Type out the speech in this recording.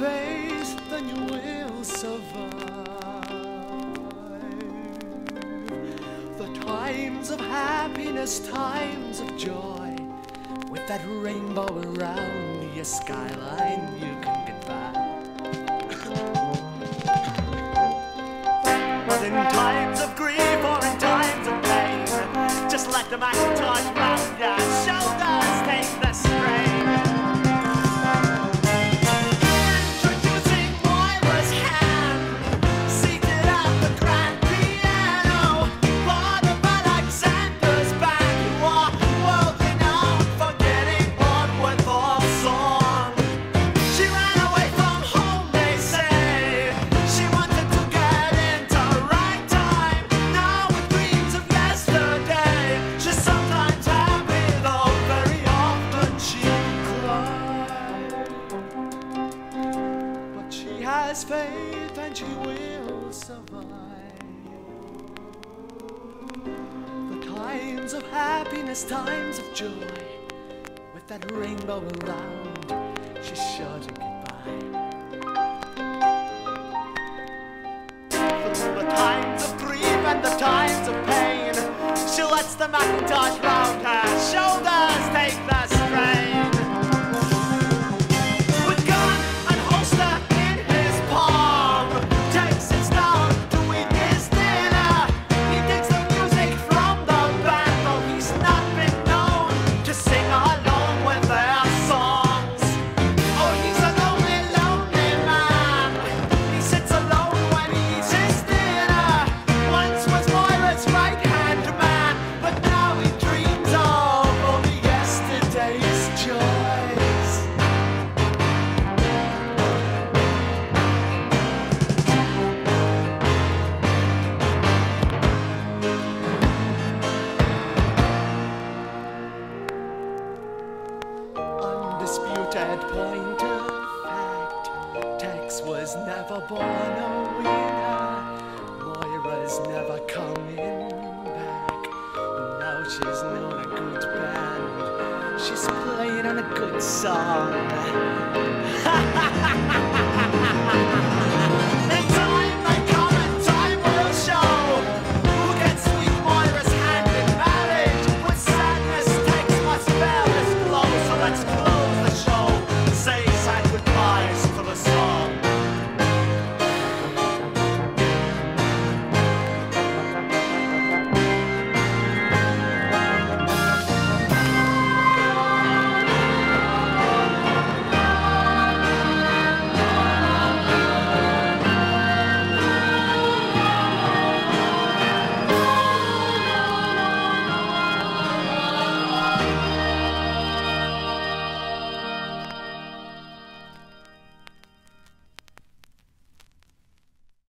faith, then you will survive the times of happiness, times of joy. With that rainbow around your skyline, you can get by. But in times of grief or in times of pain, just let the Macintosh round your shoulders take the strain. Introducing Moira's hand, seated at the grand piano. Part of Alexander's band, who are world renowned for getting on with our song. She ran away from home, they say. She wanted to get into ragtime. Now with dreams of yesterday, she's sometimes happy, though very often she cries. But she has faith and she will survive the times of happiness, times of joy. With that rainbow around, she's sure to get by. Through the times of grief and the times of pain, she lets the Macintosh round her shoulders take the strain. With gun and holster in his palm, takes his down to eat his dinner. He digs the music from the band, though he's not been known to sing along with their songs. Oh, he's a lonely, lonely man. He sits alone when he eats his dinner. Once was Moira's right-hand man, but now he dreams of only yesterday's joys. Undisputed point of fact, Tex was never born a winner. Moira's never coming back. Now she's known a good band. She's playing on a good song.